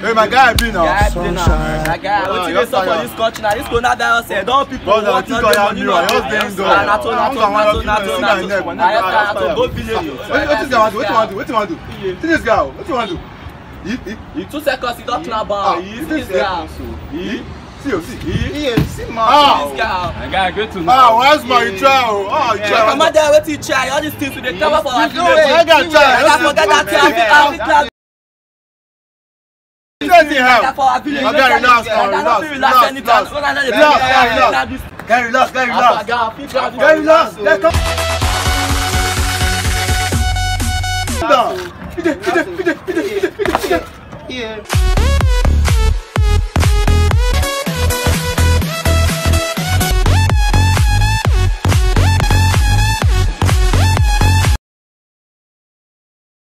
Hey, my guy, be now. My guy, what you for this country now? This coronavirus here, don't people want not to money. Go village. What you want to do? See this guy. What you want to do? In 2 seconds, he don't clap back. This guy. See, man. This guy. My guy, good to know. where's my trial? You try. Come on there, what you try? All these things they cover for our village. I got try. I forget that thing. Relax. Yeah.